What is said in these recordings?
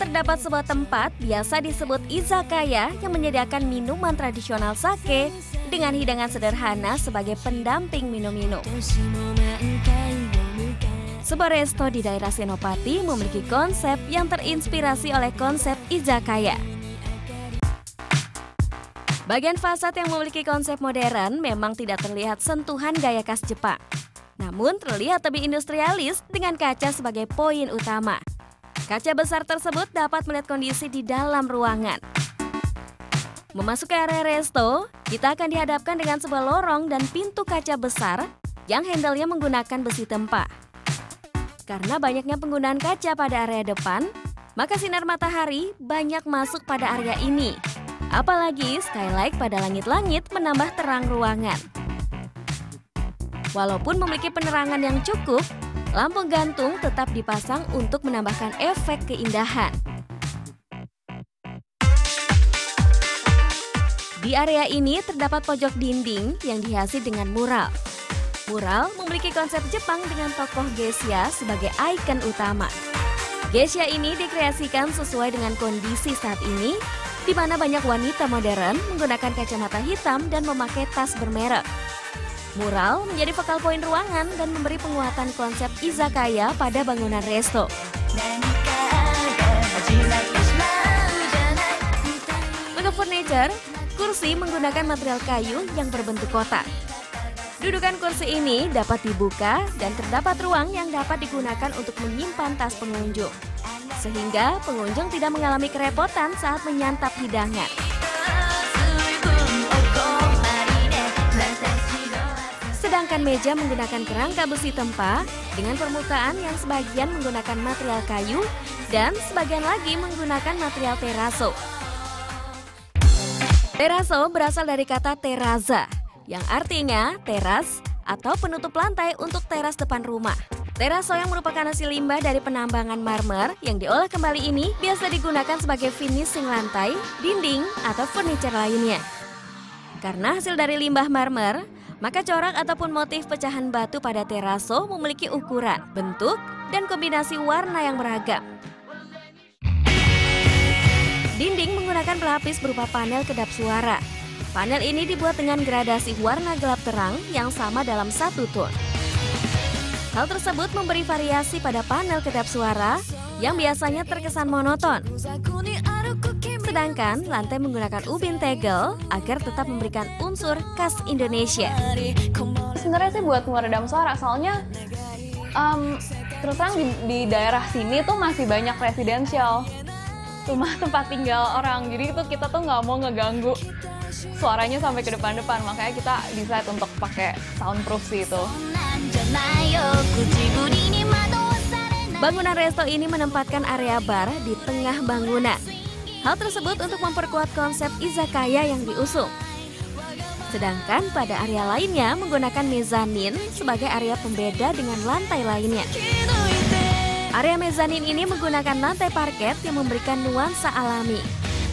terdapat sebuah tempat biasa disebut izakaya yang menyediakan minuman tradisional sake dengan hidangan sederhana sebagai pendamping minum-minum. Sebuah resto di daerah Senopati memiliki konsep yang terinspirasi oleh konsep izakaya. Bagian fasad yang memiliki konsep modern memang tidak terlihat sentuhan gaya khas Jepang. Namun terlihat lebih industrialis dengan kaca sebagai poin utama. Kaca besar tersebut dapat melihat kondisi di dalam ruangan. Memasuki area resto, kita akan dihadapkan dengan sebuah lorong dan pintu kaca besar yang handle-nya menggunakan besi tempa. Karena banyaknya penggunaan kaca pada area depan, maka sinar matahari banyak masuk pada area ini. Apalagi skylight pada langit-langit menambah terang ruangan. Walaupun memiliki penerangan yang cukup, lampu gantung tetap dipasang untuk menambahkan efek keindahan. Di area ini terdapat pojok dinding yang dihiasi dengan mural. Mural memiliki konsep Jepang dengan tokoh geisha sebagai ikon utama. Geisha ini dikreasikan sesuai dengan kondisi saat ini, di mana banyak wanita modern menggunakan kacamata hitam dan memakai tas bermerek. Mural menjadi focal point ruangan dan memberi penguatan konsep izakaya pada bangunan resto. Untuk furniture, kursi menggunakan material kayu yang berbentuk kotak. Dudukan kursi ini dapat dibuka dan terdapat ruang yang dapat digunakan untuk menyimpan tas pengunjung. Sehingga pengunjung tidak mengalami kerepotan saat menyantap hidangan. Sedangkan meja menggunakan kerangka besi tempa dengan permukaan yang sebagian menggunakan material kayu dan sebagian lagi menggunakan material teraso. Teraso berasal dari kata teraza, yang artinya teras atau penutup lantai untuk teras depan rumah. Teraso yang merupakan hasil limbah dari penambangan marmer yang diolah kembali ini biasa digunakan sebagai finishing lantai, dinding, atau furniture lainnya. Karena hasil dari limbah marmer, maka corak ataupun motif pecahan batu pada teraso memiliki ukuran, bentuk, dan kombinasi warna yang beragam. Dinding menggunakan pelapis berupa panel kedap suara. Panel ini dibuat dengan gradasi warna gelap terang yang sama dalam satu tone. Hal tersebut memberi variasi pada panel kedap suara yang biasanya terkesan monoton. Sedangkan lantai menggunakan ubin tegel agar tetap memberikan unsur khas Indonesia. Sebenarnya sih buat meredam suara, soalnya terus terang di daerah sini tuh masih banyak residential, rumah tempat tinggal orang. Jadi itu kita tuh nggak mau ngeganggu suaranya sampai ke depan-depan, makanya kita decide untuk pakai soundproof sih itu. Bangunan resto ini menempatkan area bar di tengah bangunan. Hal tersebut untuk memperkuat konsep izakaya yang diusung. Sedangkan pada area lainnya menggunakan mezanin sebagai area pembeda dengan lantai lainnya. Area mezanin ini menggunakan lantai parket yang memberikan nuansa alami.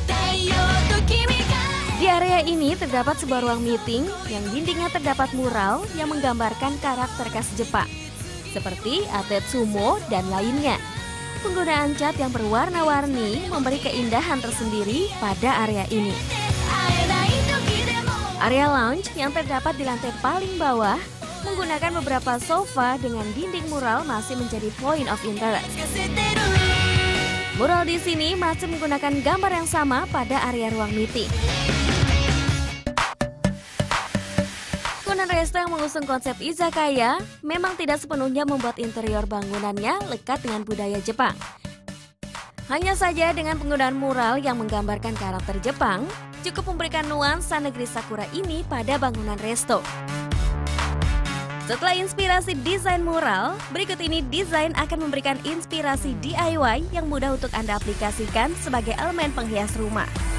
Di area ini terdapat sebuah ruang meeting yang dindingnya terdapat mural yang menggambarkan karakter khas Jepang, seperti atlet sumo dan lainnya. Penggunaan cat yang berwarna-warni memberi keindahan tersendiri pada area ini. Area lounge yang terdapat di lantai paling bawah menggunakan beberapa sofa dengan dinding mural masih menjadi point of interest. Mural di sini masih menggunakan gambar yang sama pada area ruang meeting. Bangunan resto yang mengusung konsep izakaya memang tidak sepenuhnya membuat interior bangunannya lekat dengan budaya Jepang. Hanya saja dengan penggunaan mural yang menggambarkan karakter Jepang, cukup memberikan nuansa negeri Sakura ini pada bangunan resto. Setelah inspirasi desain mural, berikut ini desain akan memberikan inspirasi DIY yang mudah untuk Anda aplikasikan sebagai elemen penghias rumah.